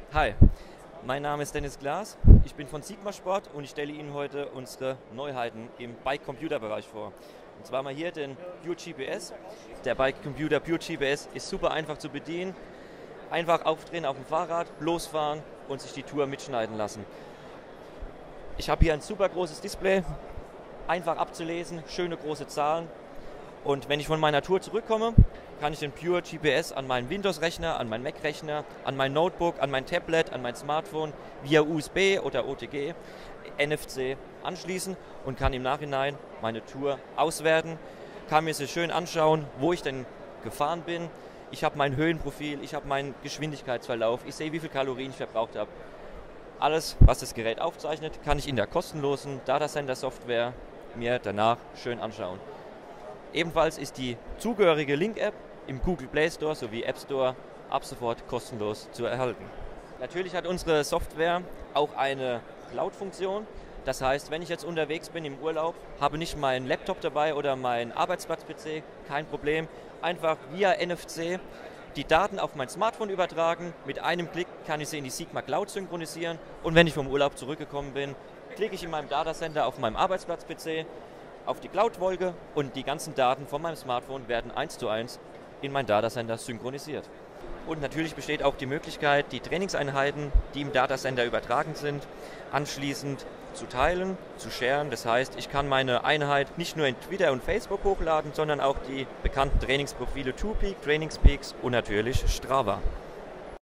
Hi, mein Name ist Dennis Glas, ich bin von Sigma Sport und ich stelle Ihnen heute unsere Neuheiten im Bike-Computer-Bereich vor. Und zwar mal hier den Pure GPS. Der Bike-Computer Pure GPS ist super einfach zu bedienen. Einfach aufdrehen auf dem Fahrrad, losfahren und sich die Tour mitschneiden lassen. Ich habe hier ein super großes Display, einfach abzulesen, schöne große Zahlen. Und wenn ich von meiner Tour zurückkomme, kann ich den Pure GPS an meinen Windows-Rechner, an meinen Mac-Rechner, an mein Notebook, an mein Tablet, an mein Smartphone via USB oder OTG, NFC anschließen und kann im Nachhinein meine Tour auswerten, kann mir sie schön anschauen, wo ich denn gefahren bin. Ich habe mein Höhenprofil, ich habe meinen Geschwindigkeitsverlauf, ich sehe, wie viel Kalorien ich verbraucht habe. Alles, was das Gerät aufzeichnet, kann ich in der kostenlosen Datacenter-Software mir danach schön anschauen. Ebenfalls ist die zugehörige Link-App im Google Play Store sowie App Store ab sofort kostenlos zu erhalten. Natürlich hat unsere Software auch eine Cloud-Funktion. Das heißt, wenn ich jetzt unterwegs bin im Urlaub, habe nicht meinen Laptop dabei oder meinen Arbeitsplatz-PC, kein Problem. Einfach via NFC die Daten auf mein Smartphone übertragen. Mit einem Klick kann ich sie in die Sigma Cloud synchronisieren. Und wenn ich vom Urlaub zurückgekommen bin, klicke ich in meinem Datacenter auf meinem Arbeitsplatz-PC auf die Cloud-Wolke und die ganzen Daten von meinem Smartphone werden 1:1 in mein Datacenter synchronisiert. Und natürlich besteht auch die Möglichkeit, die Trainingseinheiten, die im Datacenter übertragen sind, anschließend zu teilen, zu sharen. Das heißt, ich kann meine Einheit nicht nur in Twitter und Facebook hochladen, sondern auch die bekannten Trainingsprofile TwoPeak, TrainingsPeaks und natürlich Strava.